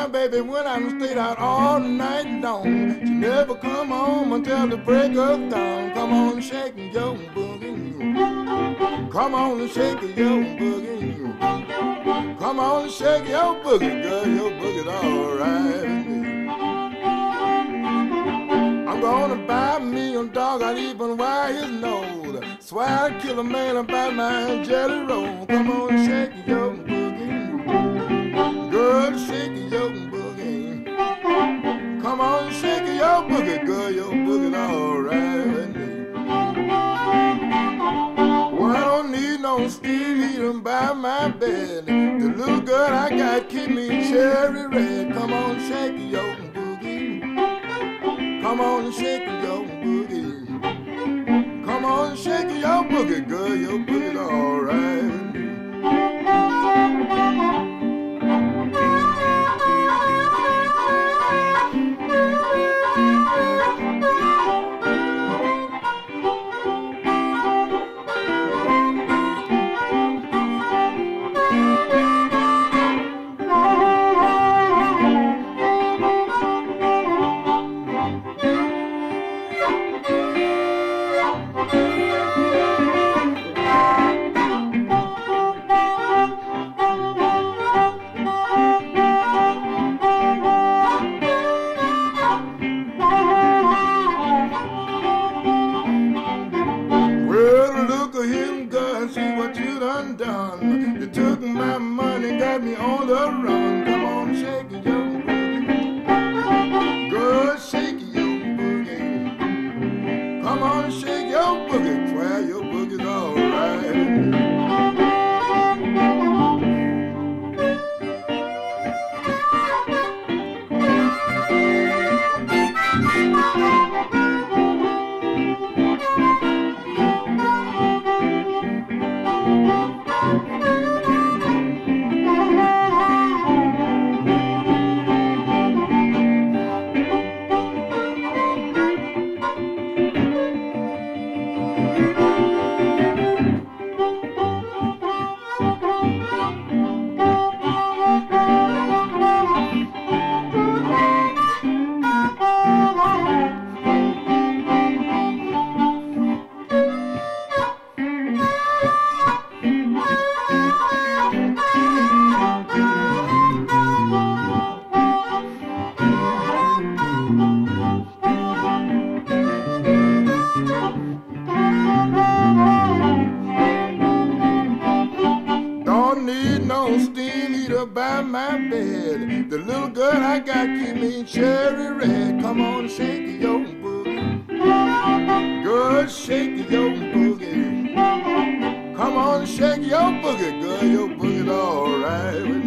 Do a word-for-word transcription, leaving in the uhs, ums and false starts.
my baby when I stayed out all night long. She never come home until the break of dawn. Come on, shake your boogie. Come on, shake your boogie. Come on, shake your boogie, girl. Your boogie's all right. I'm gonna buy me a dog, I'd even wire his nose. Swear I'd kill a man about my jelly roll. Come on, shake your boogie. Girl, shake your boogie. Come on, shake your boogie, girl. Your boogie's all right. Well, I don't need no steam heater by my bed. The little girl I got keep me cherry red. Come on, shake your boogie. Come on and shake your boogie. Come on and shake your boogie, girl. Your boogie's all right. You took my money, got me on the run. Come on, shake your boogie. Girl, shake your boogie. Come on, shake your boogie. Swear your boogie's all right. By my bed, the little girl I got keep me cherry red. Come on, shake your boogie, girl, shake your boogie. Come on, shake your boogie, girl, your boogie's all right.